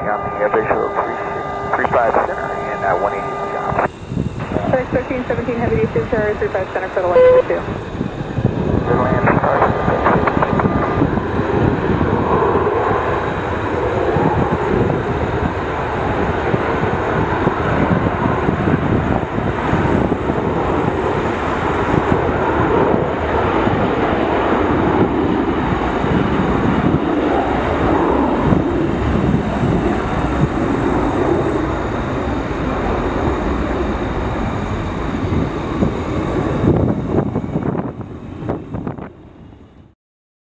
on the visual 35 center and 180 job. FedEx 1317 Heavy D 2 Tower 35 center for the 182.